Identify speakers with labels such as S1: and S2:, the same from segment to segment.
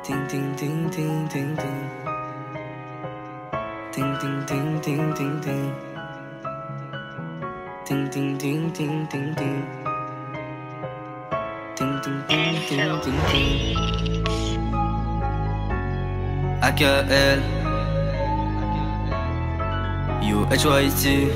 S1: Ting ting ting ting ting ting. Ting ting ting ting ting ting. Ting ting ting ting ting ting. Ting ting ting ting ting ting. AKL Yo HYT.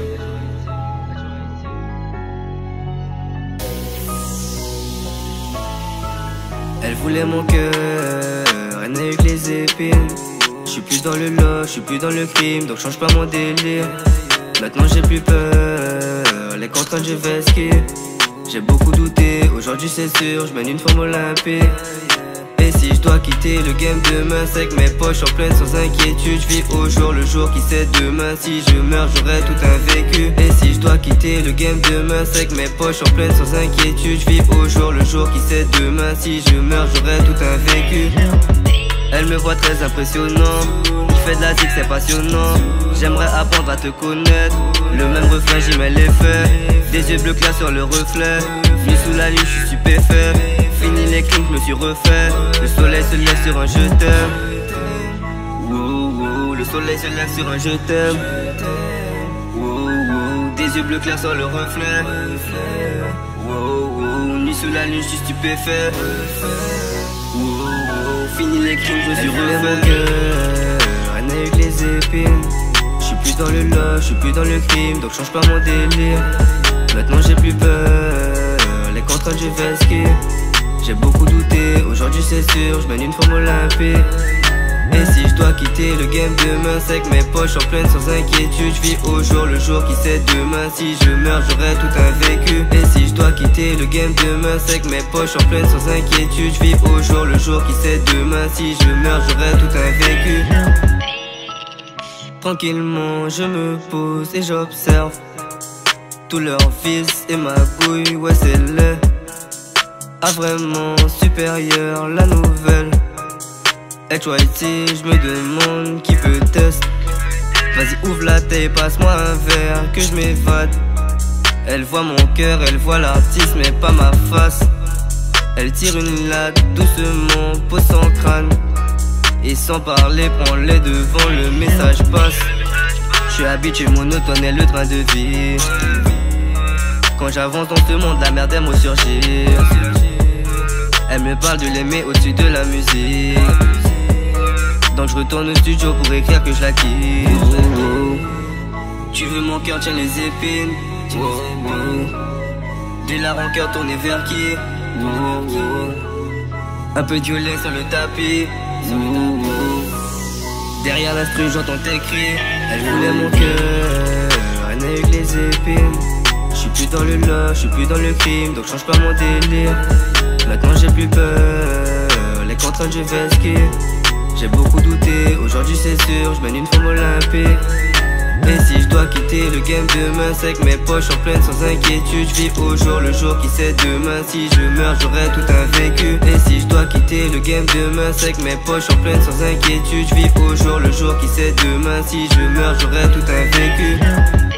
S1: Elle voulait mon cœur, elle n'a eu que les épines. J'suis plus dans le love, j'suis plus dans le crime, donc change pas mon délire. Maintenant j'ai plus peur, les contraintes je vais skier. J'ai beaucoup douté, aujourd'hui c'est sûr, j'mène une forme olympique. Et si je dois quitter le game demain, c'est que mes poches en pleine sans inquiétude. Je vis au jour le jour, qui sait demain. Si je meurs j'aurai tout un vécu. Et si je dois quitter le game demain, c'est que mes poches en pleine sans inquiétude. Je vis au jour le jour, qui sait demain. Si je meurs j'aurai tout un vécu. Elle me voit très impressionnant, je fais de la zig c'est passionnant. J'aimerais apprendre à te connaître, le même refrain j'y mets les faits. Des yeux bleus clairs sur le reflet, nu sous la lune je suis stupéfait. Fini les crimes, je me suis refait. Le soleil se lève sur un je t'aime. Le soleil se lève sur un je t'aime. Des yeux bleus clairs sur le reflet. Nu sous la lune je suis stupéfait. Fini les crimes, je me suis refait. Mon cœur, elle n'a eu que les épines. J'suis plus dans le love, j'suis plus dans le crime, donc change pas mon délire. Maintenant j'ai plus peur, les contraintes je vais skier. J'ai beaucoup douté, aujourd'hui c'est sûr, j'mène une forme olympique. Et si je dois quitter le game demain, c'est que mes poches en pleine sans inquiétude. Je vis au jour le jour, qui sait demain. Si je meurs j'aurai tout un vécu. Et si je dois quitter le game demain, c'est que mes poches en pleine sans inquiétude. Je vis au jour le jour, qui sait demain. Si je meurs j'aurai tout un vécu. Tranquillement je me pose et j'observe tous leurs vices et magouilles, ouais c'est laid. Ah vraiment supérieur la nouvelle HYT, je me demande qui peut tester. Vas-y ouvre la taille, passe-moi un verre que je m'évade. Elle voit mon cœur, elle voit l'artiste mais pas ma face. Elle tire une latte doucement, pose son crâne. Et sans parler, prends-les devant, le message passe. Je suis habitué, monotone est le train de vie. Quand j'avance dans ce monde, la merde elle me ressurgit. Elle me parle de l'aimer au-dessus de la musique. Donc je retourne au studio pour écrire que je la quitte. Tu veux mon cœur, tiens les épines. De la rancœur tournée vers qui? Un peu de violet sur le tapis. Derrière l'instru j'entends tes cris. Elle voulait mon cœur, elle n'a eu que les épines. J'suis plus dans le love, j'suis plus dans le crime, donc change pas mon délire. Maintenant j'ai plus peur, les contraintes je vais skier. J'ai beaucoup douté, aujourd'hui c'est sûr, j'mène une forme olympique. Et si je dois quitter le game demain, c'est que mes poches en pleine sans inquiétude. Je vis au jour le jour, qui sait demain. Si je meurs j'aurai tout un vécu. Et si je dois quitter le game demain, c'est que mes poches en pleine sans inquiétude. Je vis au jour le jour, qui sait demain. Si je meurs j'aurai tout un vécu.